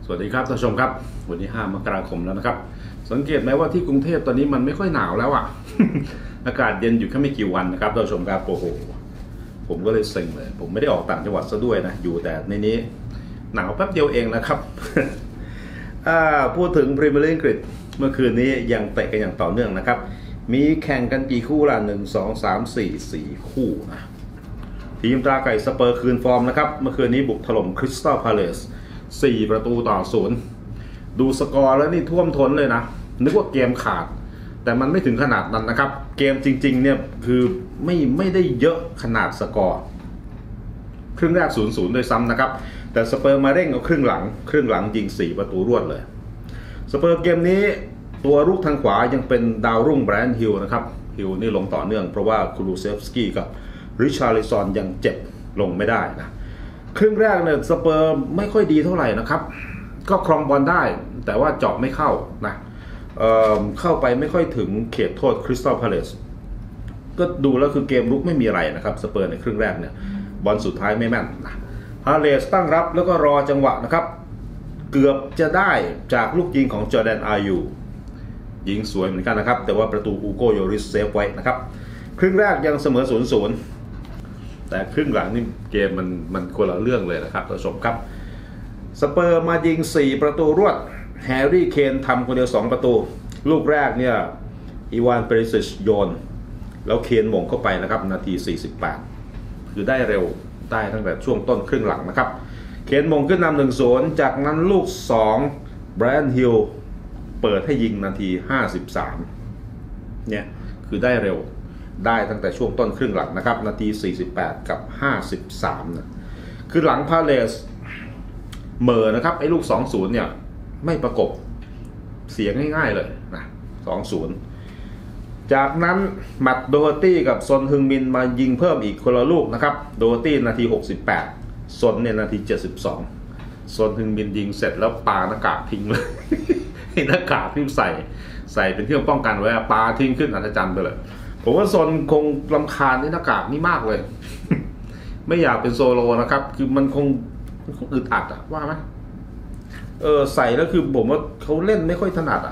สวัสดีครับท่านผู้ชมครับวันที่5 มกราคมแล้วนะครับสังเกตไหมว่าที่กรุงเทพตอนนี้มันไม่ค่อยหนาวแล้วอ่ะ อากาศเย็นอยู่แค่ไม่กี่วันนะครับท่านผู้ชมครับโอ้โหผมก็เลยเซ็งเลยผมไม่ได้ออกต่างจังหวัดซะด้วยนะอยู่แต่ในนี้หนาวแป๊บเดียวเองนะครับ พูดถึงพรีเมียร์ลีกอังกฤษเมื่อคืนนี้ยังเตะกันอย่างต่อเนื่องนะครับมีแข่งกันกี่คู่ล่ะ1 2 3 4 4 คู่นะทีมตราไก่สเปอร์คืนฟอร์มนะครับเมื่อคืนนี้บุกถล่มคริสตัลพาเลซ4-0ดูสกอร์แล้วนี่ท่วมท้นเลยนะนึกว่าเกมขาดแต่มันไม่ถึงขนาดนั้นนะครับเกมจริงๆเนี่ยคือไม่ได้เยอะขนาดสกอร์ครึ่งแรก 0-0 ด้วยซ้ำนะครับแต่สเปอร์มาเร่งเอาครึ่งหลังยิง4 ประตูรวดเลยสเปอร์เกมนี้ตัวรุกทางขวายังเป็นดาวรุ่งแบรนท์ฮิลนะครับฮิลนี่ลงต่อเนื่องเพราะว่าคูลูเซฟสกี้กับริชาร์ลิซอนยังเจ็บลงไม่ได้นะครึ่งแรกเนี่ยสเปอร์ไม่ค่อยดีเท่าไหร่นะครับก็ครองบอลได้แต่ว่าเจาะไม่เข้านะเข้าไปไม่ค่อยถึงเขตโทษคริสตัลพาเลซก็ดูแล้วคือเกมรุกไม่มีอะไรนะครับสเปอร์ในครึ่งแรกเนี่ยบอลสุดท้ายไม่แม่นนะพาเลซตั้งรับแล้วก็รอจังหวะนะครับเกือบจะได้จากลูกยิงของจอร์แดนอายูยิงสวยเหมือนกันนะครับแต่ว่าประตูอูโกโยริสเซฟไว้นะครับครึ่งแรกยังเสมอ 0-0 แต่ครึ่งหลังนี่เกมมันคนละเรื่องเลยนะครับท่านผู้ชมครับสเปอร์มายิง4 ประตูรวดแฮร์รี่เคนทำคนเดียว2 ประตูลูกแรกเนี่ยอีวานเปริซิชโยนแล้วเคนหม่งเข้าไปนะครับนาที48คือได้เร็วได้ตั้งแต่ช่วงต้นครึ่งหลังนะครับเคนหม่งขึ้นนำ 1-0 จากนั้นลูก2แบรนท์ฮิลเปิดให้ยิงนาที53เนี่ยคือได้เร็วได้ตั้งแต่ช่วงต้นครึ่งหลังนะครับนาที48กับ53นะคือหลังพาเลสเหม่อนะครับไอ้ลูก 2-0 เนี่ยไม่ประกบเสียง่ายๆเลยนะ 2-0 จากนั้นแมตต์โดฮาตี้กับซอนฮึงมินมายิงเพิ่มอีกคนละลูกนะครับโดฮาตี้นาที68ซอนเนี่ยนาที72ซอนฮึงมินยิงเสร็จแล้วปาหน้ากากทิ้งเลย หน้ากากที่ใส่เป็นเครื่องป้องกันไว้ปาทิ้งขึ้นอัศจรรย์ไปเลยผมว่าซอนคงรำคาญหน้ากากนี่มากเลย ไม่อยากเป็นโซโลนะครับคือมันคงอึดอัดอะว่าไหมใส่แล้วคือผมว่าเขาเล่นไม่ค่อยถนัดอะ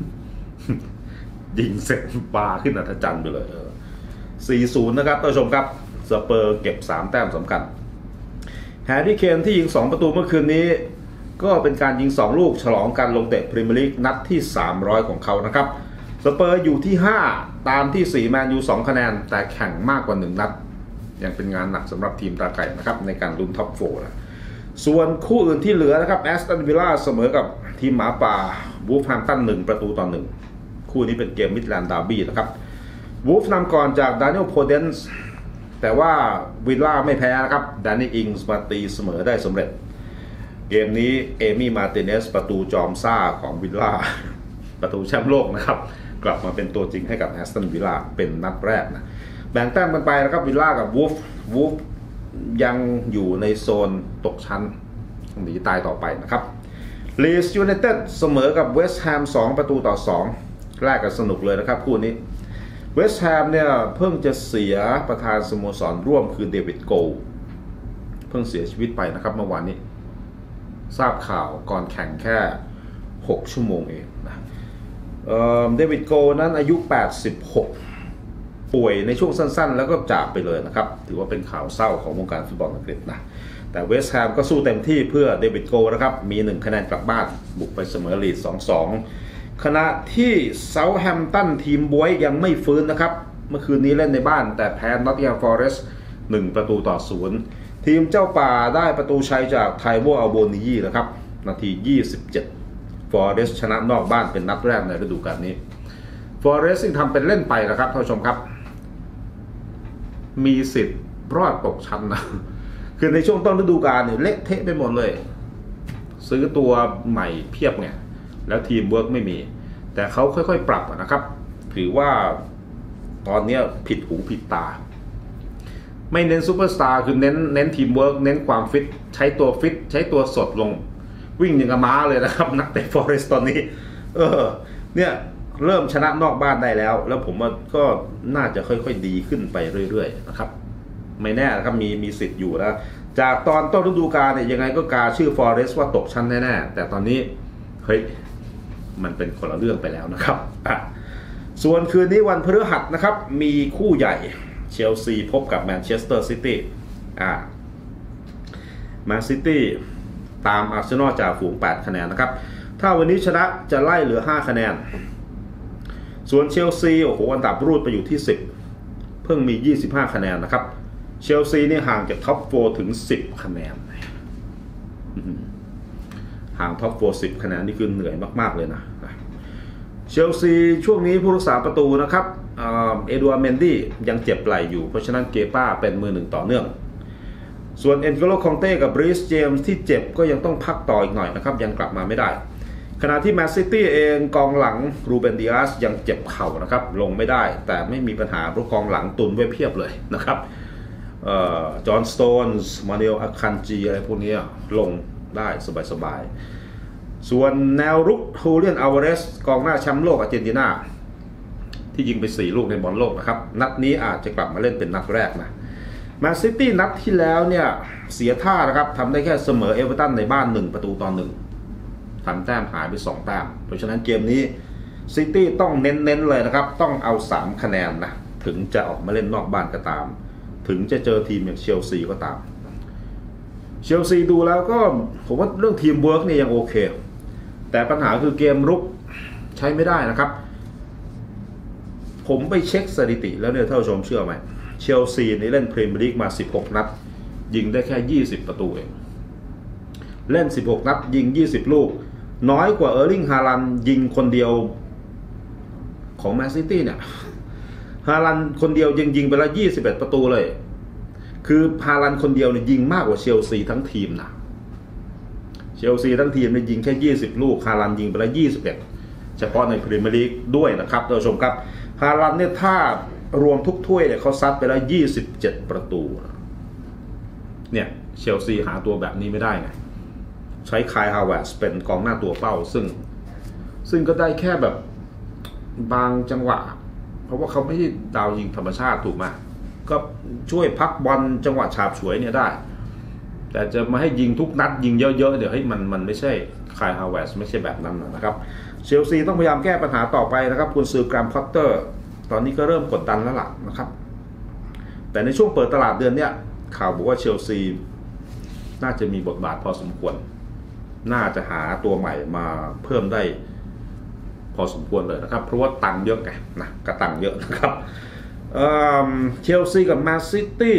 ยิงเสร็จปาขึ้นอัศจรรย์ไปเลย 4-0 นะครับท่านผู้ชมครับสเปอร์เก็บ3 แต้มสำคัญแฮร์รี่เคนที่ยิง2 ประตูเมื่อคืนนี้ก็เป็นการยิง2 ลูกฉลองการลงเตะพรีเมียร์ลีกนัดที่300ของเขานะครับสเปอร์อยู่ที่5ตามที่4แมนยู2 คะแนนแต่แข่งมากกว่า1 นัดยังเป็นงานหนักสำหรับทีมตราไก่นะครับในการลุ้นท็อป4นะส่วนคู่อื่นที่เหลือนะครับแอสตันวิลล่าเสมอกับทีมหมาป่าวูฟแฮมป์ตัน1-1คู่นี้เป็นเกมมิดแลนด์ดาร์บี้นะครับวูฟนำก่อนจากดานิเอลโพเดนส์แต่ว่าวิลล่าไม่แพ้นะครับแดนนี่อิงส์มาตีเสมอได้สำเร็จเกมนี้เอมี่มาร์ติเนสประตูจอมซ่าของวิลล่าประตูแชมป์โลกนะครับกลับมาเป็นตัวจริงให้กับแอสตันวิลล่าเป็นนัดแรกนะแบ่งแต้มกันไปนะครับวิลล่ากับวูฟยังอยู่ในโซนตกชั้นหนีตายต่อไปนะครับลีดส์ยูไนเต็ดเสมอกับเวสต์แฮม2-2แรกกันสนุกเลยนะครับคู่นี้เวสต์แฮมเนี่ยเพิ่งจะเสียประธานสโมสรร่วมคือเดวิดโกลเพิ่งเสียชีวิตไปนะครับเมื่อวานนี้ทราบข่าวก่อนแข่งแค่6 ชั่วโมงเองนะเดวิดโกลนั้นอายุ86ป่วยในช่วงสั้นๆแล้วก็จากไปเลยนะครับถือว่าเป็นข่าวเศร้าของวงการฟุตบอลอังกฤษนะแต่เวสต์แฮมก็สู้เต็มที่เพื่อเดวิดโกลนะครับมี1 คะแนนกลับบ้านบุกไปเสมอลีดส์ 2-2ขณะที่เซาท์แฮมป์ตันทีมบวยยังไม่ฟื้นนะครับเมื่อคืนนี้เล่นในบ้านแต่แพ้นอตติงแฮมฟอเรสต์1-0ทีมเจ้าป่าได้ประตูชัยจากไทโวอัลโบนียีนะครับนาที27ฟอเรสต์ชนะนอกบ้านเป็นนัดแรกในฤดูกาลนี้ฟอเรสต์ซึ่งทำเป็นเล่นไปนะครับท่านผู้ชมครับมีสิทธิ์รอดตกชั้นนะคือในช่วงต้นฤดูกาลเนี่ยเละเทะไปหมดเลยซื้อตัวใหม่เพียบไงแล้วทีมเวิร์กไม่มีแต่เขาค่อยๆปรับนะครับถือว่าตอนนี้ผิดหูผิดตาไม่เน้นซูเปอร์สตาร์คือเน้นทีมเวิร์กเน้นความฟิตใช้ตัวฟิตใช้ตัวสดลงวิ่งอย่างกับม้าเลยนะครับนักเตะฟอเรสต์ตอนนี้เนี่ยเริ่มชนะนอกบ้านได้แล้วผมว่าก็น่าจะค่อยๆดีขึ้นไปเรื่อยๆนะครับไม่แน่นะครับมีสิทธิ์อยู่นะจากตอนต้นฤดูกาลเนี่ยยังไงก็กาชื่อฟอเรสต์ว่าตกชั้นแน่ๆแต่ตอนนี้เฮ้ยมันเป็นคนละเรื่องไปแล้วนะครับส่วนคืนนี้วันพฤหัสนะครับมีคู่ใหญ่เชลซีพบกับแมนเชสเตอร์ซิตี้แมนซิตี้ตามอาร์เซนอลจ่าฝูง8คะแนนนะครับถ้าวันนี้ชนะจะไล่เหลือ5คะแนนส่วนเชลซีโอ้โหอันดับรูดไปอยู่ที่10เพิ่งมี25คะแนนนะครับเชลซีนี่ห่างจากท็อป4ถึง10คะแนนห่างท็อป4 10คะแนนนี่คือเหนื่อยมากๆเลยนะเชลซีช่วงนี้ผู้รักษาประตูนะครับเอดูอาร์ เมนดี้ยังเจ็บไหล่อยู่เพราะฉะนั้นเกป้าเป็นมือหนึ่งต่อเนื่องส่วนเอ็นโกโล คองเต้กับบรีสเจมส์ที่เจ็บก็ยังต้องพักต่ออีกหน่อยนะครับยังกลับมาไม่ได้ขณะที่แมนซิตี้เองกองหลังรูเบน ดิอาสยังเจ็บเข่านะครับลงไม่ได้แต่ไม่มีปัญหาเพราะกองหลังตุนไว้เพียบเลยนะครับจอห์นสโตนส์มาเนลอาคันจีอะไรพวกนี้ลงได้สบายๆส่วนแนวรุกฮูเลียน อัลวาเรสกองหน้าแชมป์โลกอาร์เจนตินาที่ยิงไป4ลูกในบอลโลกนะครับนัดนี้อาจจะกลับมาเล่นเป็นนัดแรกนะแมนซิตี้นัดที่แล้วเนี่ยเสียท่านะครับทำได้แค่เสมอเอเวอร์ตันในบ้าน1-1ทำแต้มหายไป2แต้มเพราะฉะนั้นเกมนี้ซิตี้ต้องเน้นเลยนะครับต้องเอา3คะแนนนะถึงจะออกมาเล่นนอกบ้านก็ตามถึงจะเจอทีมอย่างเชลซีก็ตามเชลซีดูแล้วก็ผมว่าเรื่องทีมเวิร์กเนี่ยยังโอเคแต่ปัญหาคือเกมรุกใช้ไม่ได้นะครับผมไปเช็คสถิติแล้วเนี่ยท่านผู้ชมเชื่อไหมเชลซีนี่เล่นพรีเมียร์ลีกมา16นัดยิงได้แค่20ประตูเองเล่น16นัดยิง20ลูกน้อยกว่าเออร์ลิง ฮาลันด์ยิงคนเดียวของแมนซิตี้เนี่ยฮาลันด์คนเดียวยิงไปแล้ว21ประตูเลยคือฮาลันด์คนเดียวเนี่ยยิงมากกว่าเชลซีทั้งทีมนะเชลซีทั้งทีมเนี่ยยิงแค่20ลูกฮาลันด์ยิงไปแล้ว21เฉพาะในพรีเมียร์ลีกด้วยนะครับท่านผู้ชมครับฮาลันด์เนี่ยถ้ารวมทุกถ้วยเนี่ยเขาซัดไปแล้ว27ประตูเนี่ยเชลซีหาตัวแบบนี้ไม่ได้ไงใช้คายฮาวเวิร์ดเป็นกองหน้าตัวเป้าซึ่งก็ได้แค่แบบบางจังหวะเพราะว่าเขาไม่ใช่ดาวยิงธรรมชาติถูกไหมก็ช่วยพักบอลจังหวะฉาบฉวยเนี่ยได้แต่จะมาให้ยิงทุกนัดยิงเยอะๆเดี๋ยวให้มันไม่ใช่คายฮาวเวิร์ดไม่ใช่แบบนั้นนะครับเชลซีต้องพยายามแก้ปัญหาต่อไปนะครับกุนซือแกรมพอตเตอร์ตอนนี้ก็เริ่มกดดันแล้วล่ะนะครับแต่ในช่วงเปิดตลาดเดือนนี้ข่าวบอกว่าเชลซีน่าจะมีบทบาทพอสมควรน่าจะหาตัวใหม่มาเพิ่มได้พอสมควรเลยนะครับเพราะว่าตังค์เยอะไงนะกระตังค์เยอะนะครับเชลซีกับแมนซิตี้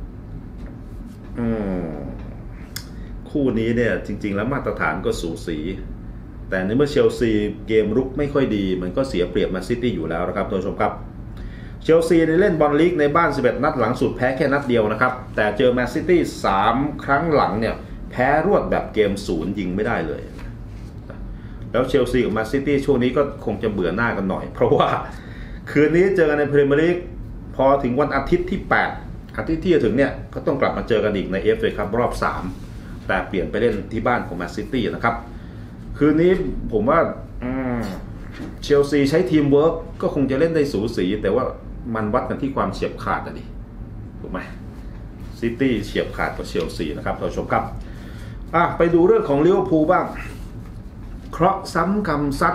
คู่นี้เนี่ยจริงๆแล้วมาตรฐานก็สูสีแต่ในเมื่อเชลซีเกมรุกไม่ค่อยดีมันก็เสียเปรียบแมนซิตี้อยู่แล้วนะครับท่านผู้ชมครับเชลซีได้เล่นบอลลีกในบ้าน11นัดหลังสุดแพ้แค่นัดเดียวนะครับแต่เจอแมนซิตี้3ครั้งหลังเนี่ยแพ้รวดแบบเกม0ยิงไม่ได้เลยแล้วเชลซีกับแมนซิตี้ช่วงนี้ก็คงจะเบื่อหน้ากันหน่อยเพราะว่าคืนนี้เจอกันในพรีเมียร์ลีกพอถึงวันอาทิตย์ที่8อาทิตย์ที่จะถึงเนี่ยก็ต้องกลับมาเจอกันอีกใน FA ครับรอบ3แต่เปลี่ยนไปเล่นที่บ้านของแมนซิตี้นะครับคืนนี้ผมว่าเชลซีใช้ทีมเวิร์กก็คงจะเล่นได้สูสีแต่ว่ามันวัดกันที่ความเฉียบขาดดิถูกไหมซิตี้เฉียบขาดกว่าเชลซีนะครับท่านผู้ชมครับไปดูเรื่องของลิเวอร์พูลบ้างเคราะห์ซ้ำกรรมซัด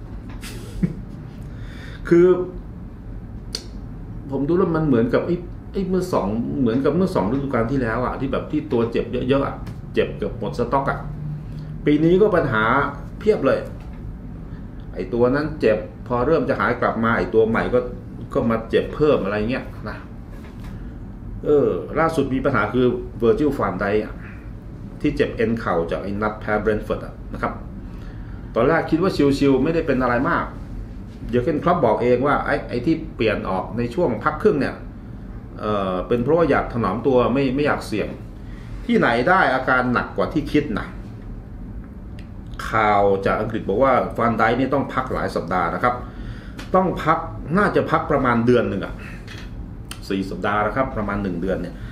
คือผมดูแล้วมันเหมือนกับไอ้เมื่อเหมือนกับเมื่อ2ฤดูกาลที่แล้วที่แบบที่ตัวเจ็บเยอะๆเจ็บเกือบหมดสต็อกปีนี้ก็ปัญหาเพียบเลยไอ้ตัวนั้นเจ็บพอเริ่มจะหายกลับมาไอ้ตัวใหม่ก็มาเจ็บเพิ่มอะไรเงี้ยนะล่าสุดมีปัญหาคือเวอร์จิล ฟานไดค์ที่เจ็บเอ็นเข่าจากไอ้นัดแพ้เบรนท์ฟอร์ดนะครับตอนแรกคิดว่าชิวๆไม่ได้เป็นอะไรมากเยอร์เกน คล็อปบอกเองว่าไอ้ที่เปลี่ยนออกในช่วงพักครึ่งเนี่ยเป็นเพราะว่าอยากถนอมตัวไม่อยากเสี่ยงที่ไหนได้อาการหนักกว่าที่คิดนะข่าวจากอังกฤษบอกว่าฟานไดค์นี่ต้องพักหลายสัปดาห์นะครับต้องพักน่าจะพักประมาณเดือนหนึ่ง4 สัปดาห์นะครับประมาณ1 เดือนเนี่ย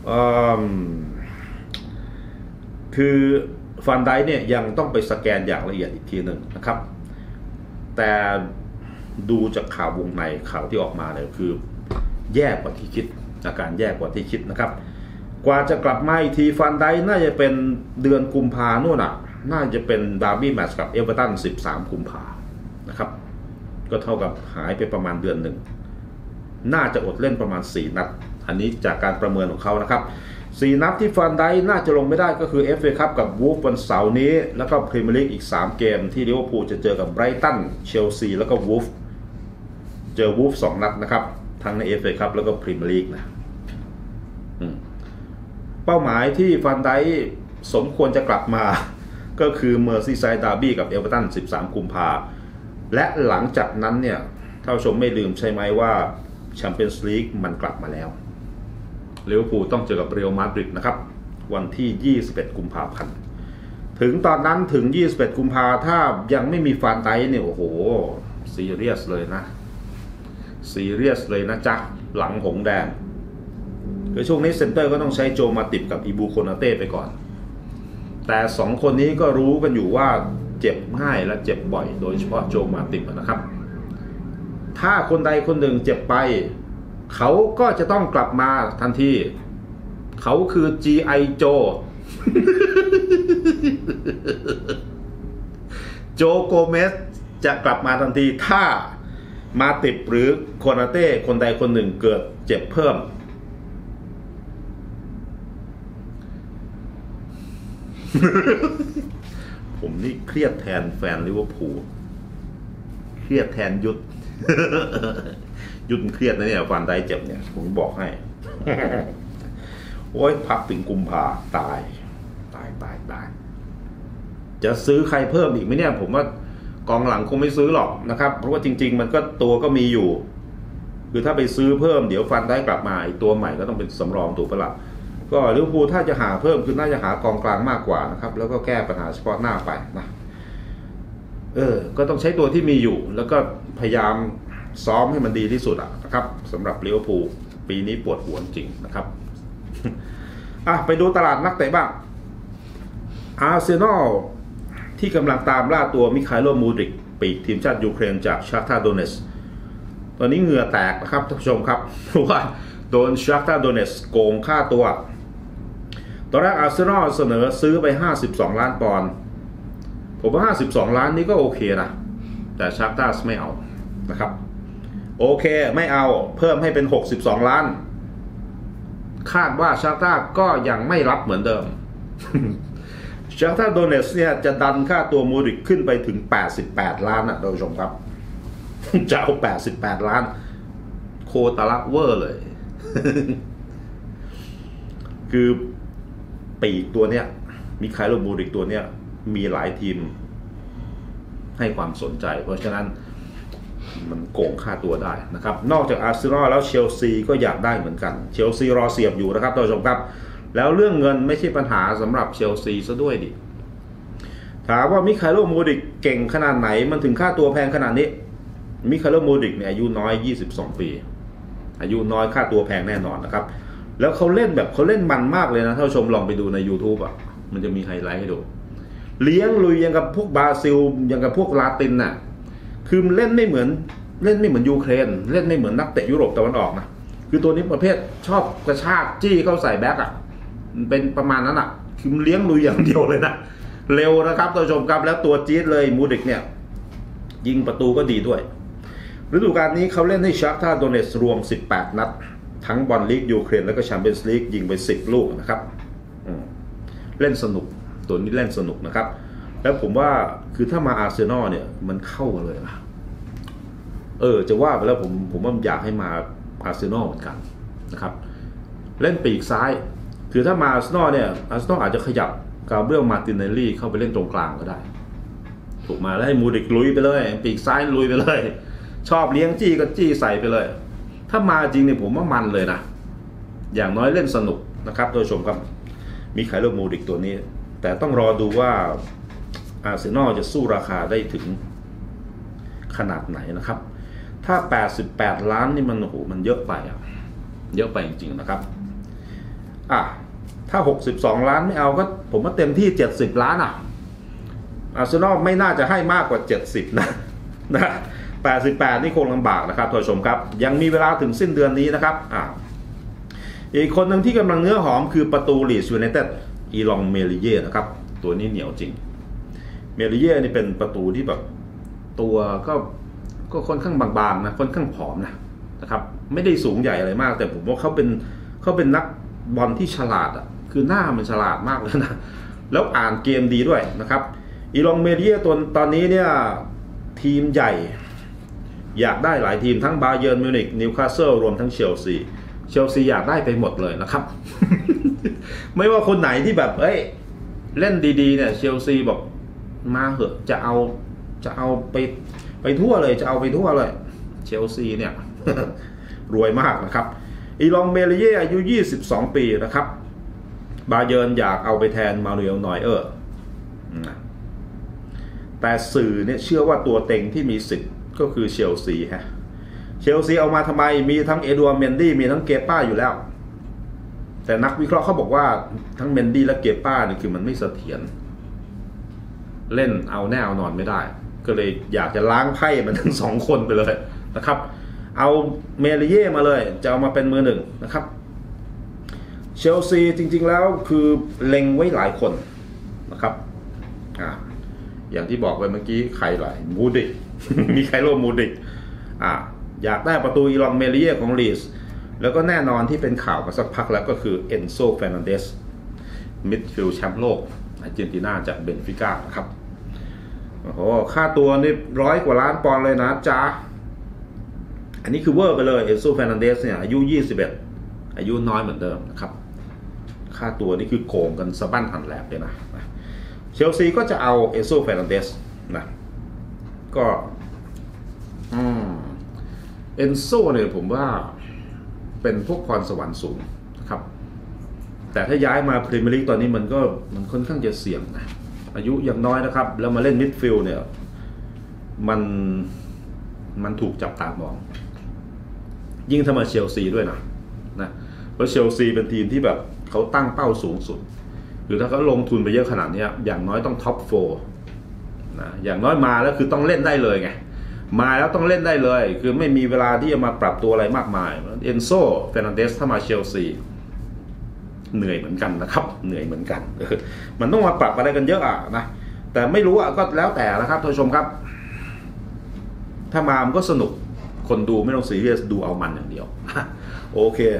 คือฟานไดค์เนี่ยยังต้องไปสแกนอย่างละเอียดอีกทีหนึ่งนะครับแต่ดูจากข่าววงในข่าวที่ออกมาเนี่ยคือแย่กว่าที่คิดอาการแย่กว่าที่คิดนะครับกว่าจะกลับมาอีกทีฟันไดน่าจะเป็นเดือนกุมภาโน่นน่ะน่าจะเป็นดาร์บี้แมตช์กับเอเวอร์ตัน13กุมภานะครับก็เท่ากับหายไปประมาณเดือนหนึ่งน่าจะอดเล่นประมาณ4นัดอันนี้จากการประเมินของเขานะครับ4นัดที่ฟันไดน่าจะลงไม่ได้ก็คือ FA คัพกับวูฟวันเสาร์นี้แล้วก็พรีเมียร์ลีกอีก3เกมที่ลิเวอร์พูลจะเจอกับไบรตันเชลซีแล้วก็วูฟเจอวูฟ2นัดนะครับทั้งใน FA คัพแล้วก็พรีเมียร์ลีกนะเป้าหมายที่ฟันไดสมควรจะกลับมาก็คือเมอร์ซีไซด์ดาร์บี้กับเอเวอร์ตัน13กุมภาและหลังจากนั้นเนี่ยท่านผู้ชมไม่ลืมใช่ไหมว่าแชมเปี้ยนส์ลีกมันกลับมาแล้วลิเวอร์พูลต้องเจอกับเรอัลมาดริดนะครับวันที่21กุมภาพันธ์ถึงตอนนั้นถึง21กุมภาถ้ายังไม่มีฟันไดเนี่ยโอ้โหซีเรียสเลยนะซีเรียสเลยนะจ๊ะหลังหงแดงคือช่วงนี้เซนเตอร์ก็ต้องใช้โจมาติบกับอิบูโคนาเต้ไปก่อนแต่2คนนี้ก็รู้กันอยู่ว่าเจ็บง่ายและเจ็บบ่อยโดยเฉพาะโจมาติบนะครับถ้าคนใดคนหนึ่งเจ็บไปเขาก็จะต้องกลับมาทันทีเขาคือ G.I. Joe โจโกเมสจะกลับมาทันทีถ้ามาติบหรือโคนาเต้คนใดคนหนึ่งเกิดเจ็บเพิ่มผมนี่เครียดแทนแฟนลิเวอร์พูลเครียดแทนยุทธ ยุทธเครียดนะเนี่ยฟันไดเจ็บเนี่ยผมบอกให้ โอ้ยพักถึงกุมภาตายจะซื้อใครเพิ่มอีกไหมเนี่ยผมว่ากองหลังคงไม่ซื้อหรอกนะครับเพราะว่าจริงๆมันก็ตัวก็มีอยู่คือถ้าไปซื้อเพิ่มเดี๋ยวฟันได้กลับมาอีกตัวใหม่ก็ต้องเป็นสำรองถูกปะล่ะก็ลิเวอร์พูลถ้าจะหาเพิ่มคือน่าจะหากองกลางมากกว่านะครับแล้วก็แก้ปัญหาเฉพาะหน้าไปนะก็ต้องใช้ตัวที่มีอยู่แล้วก็พยายามซ้อมให้มันดีที่สุดนะครับสำหรับลิเวอร์พูลปีนี้ปวดหัวจริงนะครับ ไปดูตลาดนักเตะบ้างอาร์เซนอลที่กำลังตามล่าตัวมิคาโล มูดริกปีกทีมชาติยูเครนจากชาคตาร์ โดเนสตอนนี้เหงื่อแตกนะครับท่านผู้ชมครับเพราะว่าโดนชาคตาร์ โดเนสโกงค่าตัวตอนแรกอาร์เซนอลเสนอซื้อไป52ล้านปอนด์ผมว่า52ล้านนี้ก็โอเคนะแต่ชาคตาร์ไม่เอานะครับโอเคไม่เอาเพิ่มให้เป็น62ล้านคาดว่าชาคตาร์ก็ยังไม่รับเหมือนเดิม ชาคตาร์ โดเนสเนี่ยจะดันค่าตัวมูดริกขึ้นไปถึง88ล้านนะท่านผู้ชมครับ จะเอา88ล้านโคตรละเวอร์เลย คือปีกตัวเนี้ยมิคาโล มูดริกตัวเนี้ยมีหลายทีมให้ความสนใจเพราะฉะนั้นมันโกงค่าตัวได้นะครับนอกจากอาร์เซนอลแล้วเชลซีก็อยากได้เหมือนกันเชลซีรอเสียบอยู่นะครับท่านผู้ชมครับแล้วเรื่องเงินไม่ใช่ปัญหาสำหรับเชลซีซะด้วยดิถามว่ามิคาโล มูดริกเก่งขนาดไหนมันถึงค่าตัวแพงขนาดนี้มิคาโล มูดริกเนี่ยอายุน้อย22ปีอายุน้อยค่าตัวแพงแน่นอนนะครับแล้วเขาเล่นมันมากเลยนะท่านผู้ชมลองไปดูใน YouTube มันจะมีไฮไลท์ให้ดูเลี้ยงลุยยังกับพวกบราซิลยังกับพวกลาตินน่ะคือมันเล่นไม่เหมือนยูเครนเล่นไม่เหมือนนักเตะยุโรปตะวันออกนะคือตัวนี้ประเภทชอบกระชากจี้เข้าใส่แบ็คมันเป็นประมาณนั้นคือเลี้ยงลุยอย่างเดียวเลยนะเร็วนะครับท่านผู้ชมครับแล้วตัวจี๊ดเลยมูดริกเนี่ยยิงประตูก็ดีด้วยฤดูกาลนี้เขาเล่นให้ชาคตาร์ โดเนสรวม18นัดทั้งบอลลีกยูเครนแล้วก็แชมเปี้ยนส์ลีกยิงไป10ลูกนะครับเล่นสนุกตัวนี้เล่นสนุกนะครับแล้วผมว่าคือถ้ามาอาร์เซนอลเนี่ยมันเข้ากันเลยนะจะว่าไปแล้วผมว่าอยากให้มาอาร์เซนอลเหมือนกันนะครับเล่นปีกซ้ายคือถ้ามาอาร์เซนอลเนี่ยอาร์เซนอลอาจจะขยับกาเบรียล มาร์ตินเนลลี่เข้าไปเล่นตรงกลางก็ได้ถูกมาแล้วให้มูดริกลุยไปเลยปีกซ้ายลุยไปเลยชอบเลี้ยงจี้ก็จี้ใส่ไปเลยถ้ามาจริงเนี่ยผมว่ามันเลยนะอย่างน้อยเล่นสนุกนะครับท่านผู้ชมครับมิคาโล มูดริกตัวนี้แต่ต้องรอดูว่าอาร์เซนอลจะสู้ราคาได้ถึงขนาดไหนนะครับถ้า88ล้านนี่มันโอ้โหมันเยอะไปเยอะไปจริงๆนะครับถ้า62ล้านไม่เอาก็ผมว่าเต็มที่70ล้านอาร์เซนอลไม่น่าจะให้มากกว่า70นะ88นี่คงลำบากนะครับท่านผู้ชมครับยังมีเวลาถึงสิ้นเดือนนี้นะครับอีกคนหนึ่งที่กำลังเนื้อหอมคือประตูลีดส์ยูไนเต็ดอีลองเมลิเย่นะครับตัวนี้เหนียวจริงเมลิเย่นี่เป็นประตูที่แบบตัวก็ค่อนข้างบางๆนะค่อนข้างผอมนะครับไม่ได้สูงใหญ่อะไรมาก แต่ผมว่าเขาเป็นนักบอลที่ฉลาดอ่ะคือหน้ามันฉลาดมากเลยนะแล้วอ่านเกมดีด้วยนะครับอีลองเมลิเย่ตอนนี้เนี่ยทีมใหญ่อยากได้หลายทีมทั้งบาเยิร์นมิวนิกนิวคาสเซิลรวมทั้งเชลซีอยากได้ไปหมดเลยนะครับ ไม่ว่าคนไหนที่แบบเล่นดีๆเนี่ยเชลซีบอกมาเหอะจะเอาไปทั่วเลยจะเอาไปทั่วเลยเชลซีเนี่ย รวยมากนะครับอีลองเมลิเย่อายุ22ปีนะครับบาเยิร์นอยากเอาไปแทนมานูเอลนอยเออร์แต่สื่อเนี่ยเชื่อว่าตัวเต็งที่มีสิทธิ์ก็คือเชลซีฮะเชลซีเอามาทำไมมีทั้งเอดัวร์เมนดี้มีทั้งเกป้าอยู่แล้วแต่นักวิเคราะห์เขาบอกว่าทั้งเมนดี้และเกป้าเนี่ยคือมันไม่เสถียรเล่นเอาแน่เอานอนไม่ได้ก็เลยอยากจะล้างไพ่มันทั้งสองคนไปเลยนะครับเอาเมลิเย่มาเลยจะเอามาเป็นมือหนึ่งนะครับเชลซีจริงๆแล้วคือเล็งไว้หลายคนนะครับอย่างที่บอกไปเมื่อกี้ใครหลายมูดิ มีใครโลมูดิอยากได้ประตูอีลองเมลิเย่ของลีสแล้วก็แน่นอนที่เป็นข่าวมาสักพักแล้วก็คือเอนโซ เฟร์นันเดสมิดฟิลด์แชมป์โลกอาร์เจนตินาจากเบนฟิก้านะครับโอ้โหค่าตัวนี่100 กว่าล้านปอนด์เลยนะจ๊ะอันนี้คือเวอร์ไปเลยเอนโซ เฟร์นันเดสเนี่ยอายุ21อายุน้อยเหมือนเดิมนะครับค่าตัวนี่คือโกงกันสะบั้นหันแหลกเลยนะเชลซีก็จะเอาเอนโซ เฟร์นันเดสนะก็เอนโซเนี่ยผมว่าเป็นพวกพรสวรรค์สูงนะครับแต่ถ้าย้ายมาพรีเมียร์ลีกตอนนี้มันค่อนข้างจะเสี่ยงนะอายุยังน้อยนะครับแล้วมาเล่นมิดฟิลด์เนี่ยมันถูกจับตามองยิ่งถ้ามาเชลซีด้วยนะเพราะเชลซีเป็นทีมที่แบบเขาตั้งเป้าสูงสุดหรือถ้าเขาลงทุนไปเยอะขนาดนี้อย่างน้อยต้องท็อป4นะอย่างน้อยมาแล้วคือต้องเล่นได้เลยไงมาแล้วต้องเล่นได้เลยคือไม่มีเวลาที่จะมาปรับตัวอะไรมากมายเอนโซ เฟร์นันเดสถ้ามาเชลซีเหนื่อยเหมือนกันนะครับเหนื่อยเหมือนกันมันต้องมาปรับอะไรกันเยอะนะแต่ไม่รู้ก็แล้วแต่นะครับท่านผู้ชมครับถ้ามามันก็สนุกคนดูไม่ต้องซีเรียสดูเอามันอย่างเดียวโอเค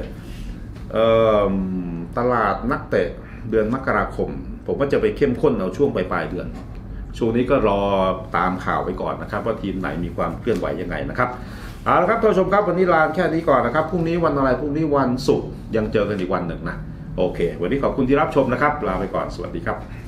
ตลาดนักเตะเดือนมกราคมผมก็จะไปเข้มข้นเอาช่วงปลายเดือนช่วงนี้ก็รอตามข่าวไปก่อนนะครับว่าทีมไหนมีความเคลื่อนไหวยังไงนะครับเอาละครับท่านผู้ชมครับวันนี้ลาแค่นี้ก่อนนะครับพรุ่งนี้วันอะไรพรุ่งนี้วันศุกร์ยังเจอกันอีกวันหนึ่งนะโอเควันนี้ขอบคุณที่รับชมนะครับลาไปก่อนสวัสดีครับ